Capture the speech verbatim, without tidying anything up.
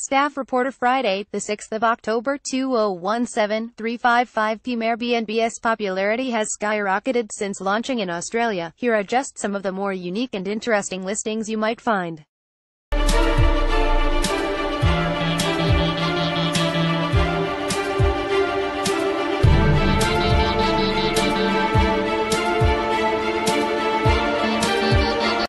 Staff Reporter Friday, the sixth of October two thousand seventeen, three fifty-five p m Airbnb's popularity has skyrocketed since launching in Australia. Here are just some of the more unique and interesting listings you might find.